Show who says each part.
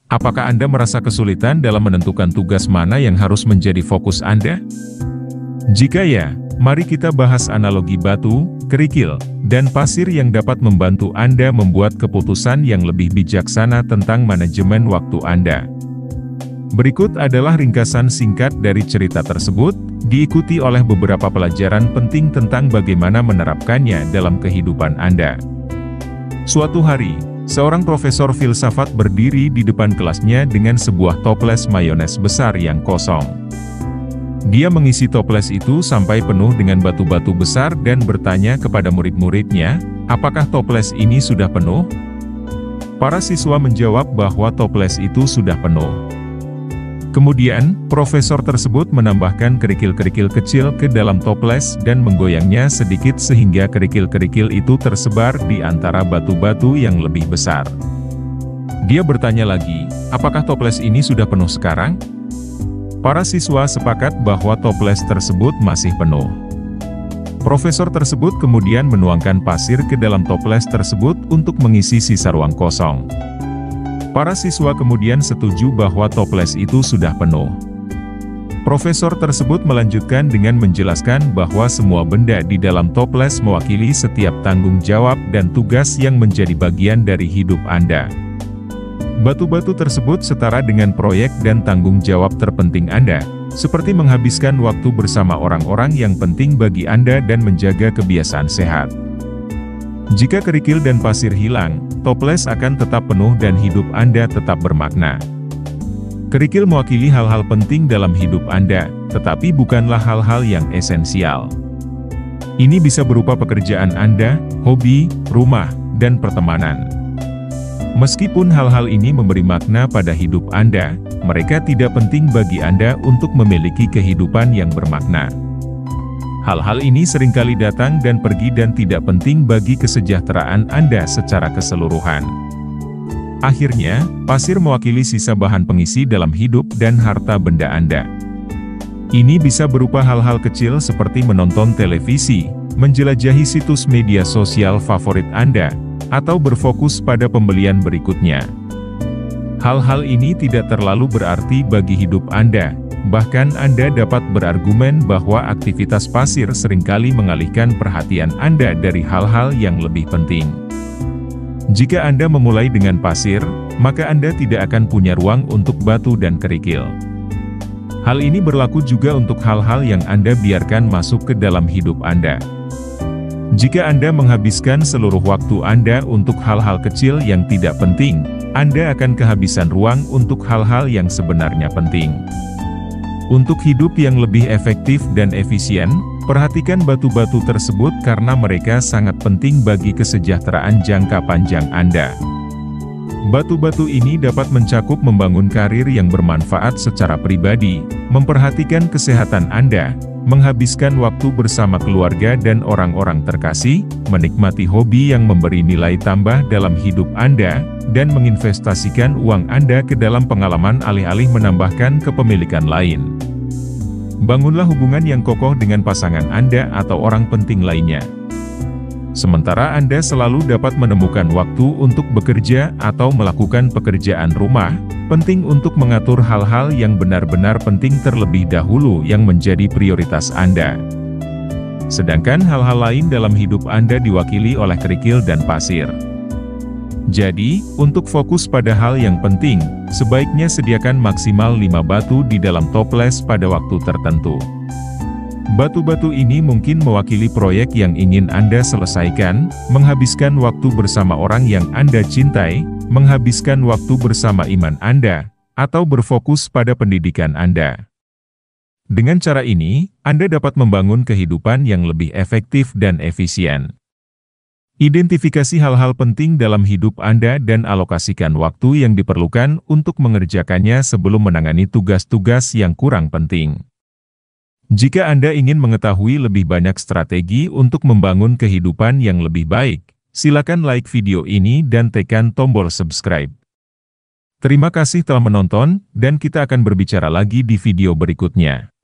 Speaker 1: Apakah Anda merasa kesulitan dalam menentukan tugas mana yang harus menjadi fokus Anda? Jika ya, mari kita bahas analogi batu, kerikil, dan pasir yang dapat membantu Anda membuat keputusan yang lebih bijaksana tentang manajemen waktu Anda. Berikut adalah ringkasan singkat dari cerita tersebut, diikuti oleh beberapa pelajaran penting tentang bagaimana menerapkannya dalam kehidupan Anda. Suatu hari, seorang profesor filsafat berdiri di depan kelasnya dengan sebuah toples mayones besar yang kosong. Dia mengisi toples itu sampai penuh dengan batu-batu besar dan bertanya kepada murid-muridnya, apakah toples ini sudah penuh? Para siswa menjawab bahwa toples itu sudah penuh. Kemudian, profesor tersebut menambahkan kerikil-kerikil kecil ke dalam toples dan menggoyangnya sedikit sehingga kerikil-kerikil itu tersebar di antara batu-batu yang lebih besar. Dia bertanya lagi, apakah toples ini sudah penuh sekarang? Para siswa sepakat bahwa toples tersebut masih penuh. Profesor tersebut kemudian menuangkan pasir ke dalam toples tersebut untuk mengisi sisa ruang kosong. Para siswa kemudian setuju bahwa toples itu sudah penuh. Profesor tersebut melanjutkan dengan menjelaskan bahwa semua benda di dalam toples mewakili setiap tanggung jawab dan tugas yang menjadi bagian dari hidup Anda. Batu-batu tersebut setara dengan proyek dan tanggung jawab terpenting Anda, seperti menghabiskan waktu bersama orang-orang yang penting bagi Anda dan menjaga kebiasaan sehat. Jika kerikil dan pasir hilang, toples akan tetap penuh dan hidup Anda tetap bermakna. Kerikil mewakili hal-hal penting dalam hidup Anda, tetapi bukanlah hal-hal yang esensial. Ini bisa berupa pekerjaan Anda, hobi, rumah, dan pertemanan. Meskipun hal-hal ini memberi makna pada hidup Anda, mereka tidak penting bagi Anda untuk memiliki kehidupan yang bermakna. Hal-hal ini seringkali datang dan pergi dan tidak penting bagi kesejahteraan Anda secara keseluruhan. Akhirnya, pasir mewakili sisa bahan pengisi dalam hidup dan harta benda Anda. Ini bisa berupa hal-hal kecil seperti menonton televisi, menjelajahi situs media sosial favorit Anda, atau berfokus pada pembelian berikutnya. Hal-hal ini tidak terlalu berarti bagi hidup Anda. Bahkan Anda dapat berargumen bahwa aktivitas pasir seringkali mengalihkan perhatian Anda dari hal-hal yang lebih penting. Jika Anda memulai dengan pasir, maka Anda tidak akan punya ruang untuk batu dan kerikil. Hal ini berlaku juga untuk hal-hal yang Anda biarkan masuk ke dalam hidup Anda. Jika Anda menghabiskan seluruh waktu Anda untuk hal-hal kecil yang tidak penting, Anda akan kehabisan ruang untuk hal-hal yang sebenarnya penting. Untuk hidup yang lebih efektif dan efisien, perhatikan batu-batu tersebut karena mereka sangat penting bagi kesejahteraan jangka panjang Anda. Batu-batu ini dapat mencakup membangun karir yang bermanfaat secara pribadi, memperhatikan kesehatan Anda, menghabiskan waktu bersama keluarga dan orang-orang terkasih, menikmati hobi yang memberi nilai tambah dalam hidup Anda, dan menginvestasikan uang Anda ke dalam pengalaman alih-alih menambahkan kepemilikan lain. Bangunlah hubungan yang kokoh dengan pasangan Anda atau orang penting lainnya. Sementara Anda selalu dapat menemukan waktu untuk bekerja atau melakukan pekerjaan rumah, penting untuk mengatur hal-hal yang benar-benar penting terlebih dahulu yang menjadi prioritas Anda. Sedangkan hal-hal lain dalam hidup Anda diwakili oleh kerikil dan pasir. Jadi, untuk fokus pada hal yang penting, sebaiknya sediakan maksimal 5 batu di dalam toples pada waktu tertentu. Batu-batu ini mungkin mewakili proyek yang ingin Anda selesaikan, menghabiskan waktu bersama orang yang Anda cintai, menghabiskan waktu bersama iman Anda, atau berfokus pada pendidikan Anda. Dengan cara ini, Anda dapat membangun kehidupan yang lebih efektif dan efisien. Identifikasi hal-hal penting dalam hidup Anda dan alokasikan waktu yang diperlukan untuk mengerjakannya sebelum menangani tugas-tugas yang kurang penting. Jika Anda ingin mengetahui lebih banyak strategi untuk membangun kehidupan yang lebih baik, silakan like video ini dan tekan tombol subscribe. Terima kasih telah menonton, dan kita akan berbicara lagi di video berikutnya.